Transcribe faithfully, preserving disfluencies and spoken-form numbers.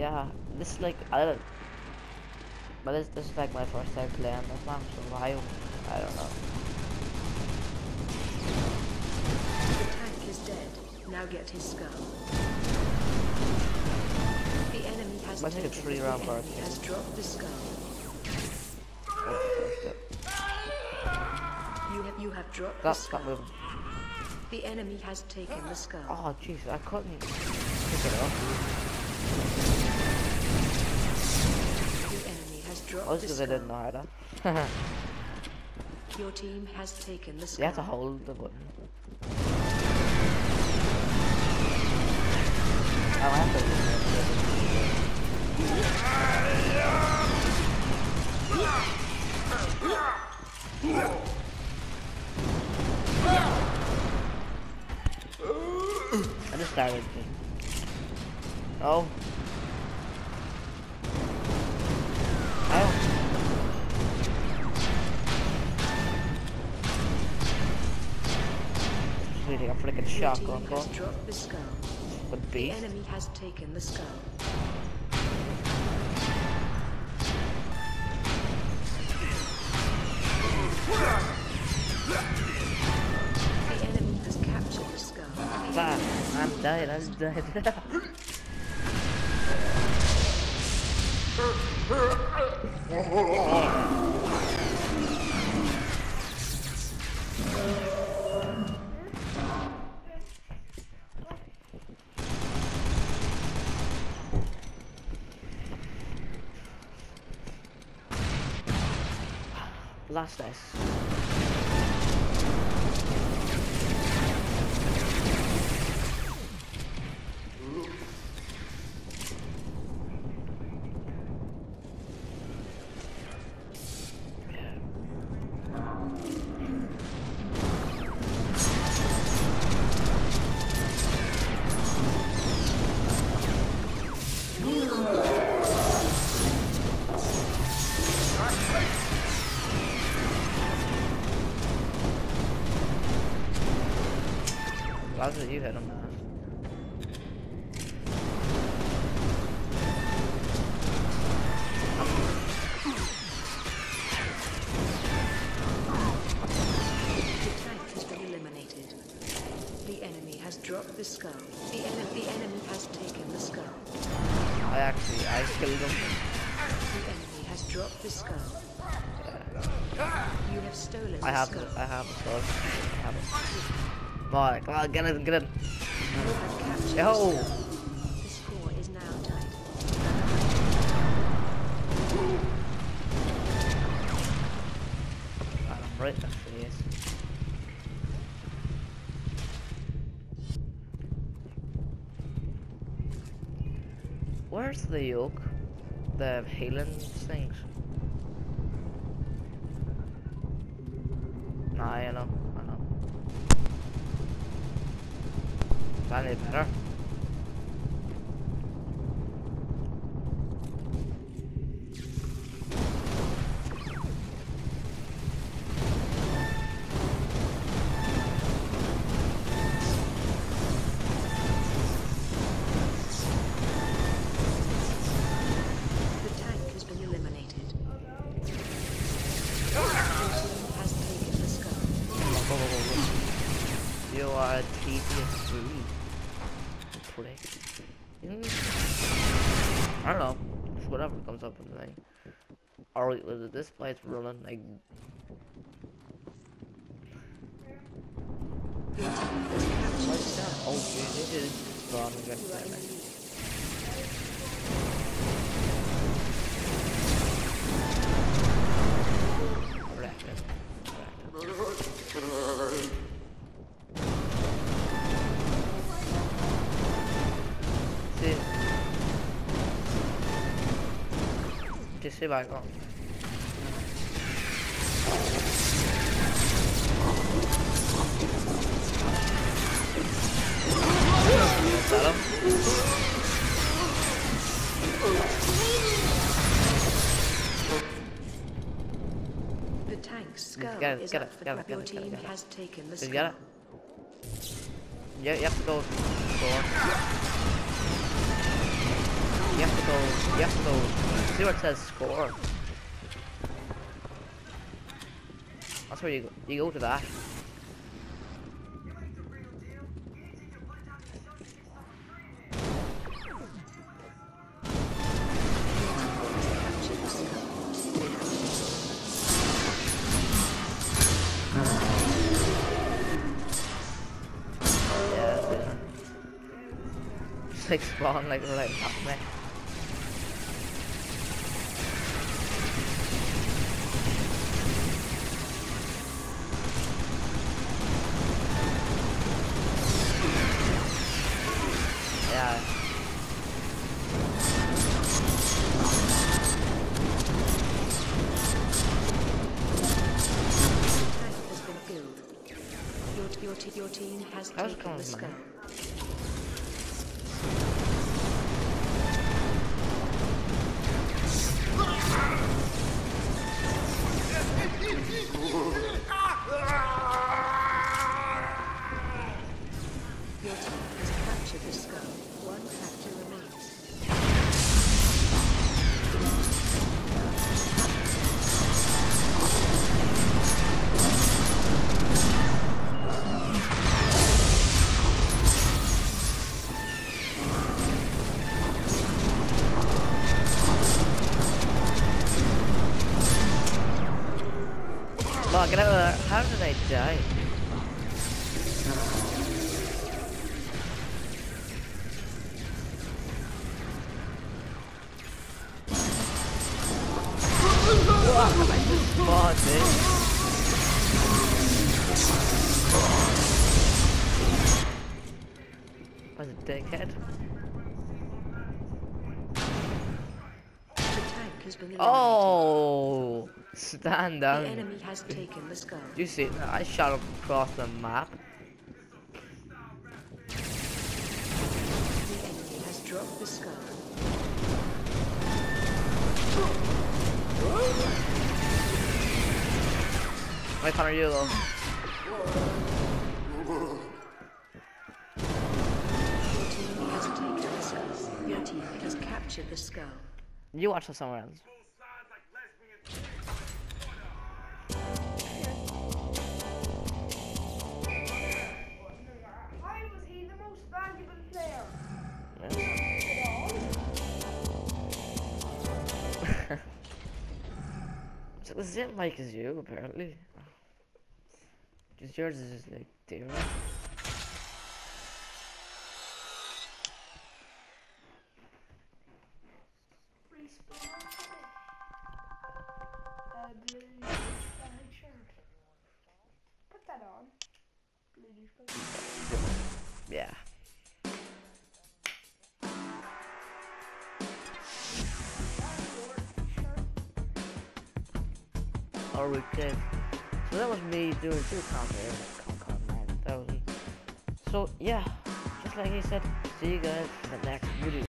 yeah, this is like I don't. But this this is like my first time playing this map, so why I don't know. The tank is dead. Now get his skull. The enemy has Might take a taken. three The round enemy burst. has dropped the skull. You have you have dropped Stop, the skull. stop moving. The enemy has taken the skull. Oh jeez, I couldn't pick it up. The enemy has dropped Oh, this the because I skull. didn't know how to. Your team has taken the skull. You have to hold the button. Oh, I have to. I just started. Oh. Oh. Just really a freaking Your shotgun team gun. has dropped the skull. The The beast. enemy has taken the skull. The enemy has captured the skull. Damn, I'm dead, I'm dead. Blast us. Glad that you hit him, man. The tank has been eliminated. The enemy has dropped the skull. The, en the enemy has taken the skull. I actually, I killed him. The enemy has dropped the skull. Yeah. You have stolen I the have skull. it, I have it, bro. I have it. Boy, come on, get in, get in. You have captured Yo! the skull. The score is now tied. God, I'm right in the face. Where's the yoke? The healing things? Nah, I know, I know. That any better? The tank has been eliminated. Your team has taken the skull. Whoa, whoa, whoa, whoa. You are a tedious breed. Prick. Mm. I don't know. Just whatever comes up with the thing. Or was it this place running like Your team has captured what's that? Oh shit, it is gone again. You are in the lead. Wrecked it. Wrecked it. See. Just sit back on. Got him. The tank's skull Get it, is get up it, for get it, grab. Your get it, get it, team get it. has taken the Did you skull. get it? Yeah, you have to go door. You have to go, you have to go, see where it says score. That's where you go, you go to that. Yeah, that's it. Just like spawn like right on top of me. Yeah. Has been killed. Your, your, t your team has How's it taken going, the skull. man? Your team has captured the skull. One factor remains. Oh, get out of there. How did I die? Wow, I just spawned in. Was it dickhead? The tank has been eliminated. Oh! Stand The down. enemy has taken the skull. Do you see that? I shot up across the map. The enemy has dropped the skull. Wait, Connor, you go. Your team has taken the skull. Your team has captured the skull. You watch this somewhere else. Why was he the most valuable player? It's the same mic as you, apparently. Just yours is just like different. Free spin on today. Uh, blue double-sided shirt. Put that on. Blue double-sided. Yeah. Or we could. So that was me doing two content. That was. So yeah, just like he said. See you guys in the next video.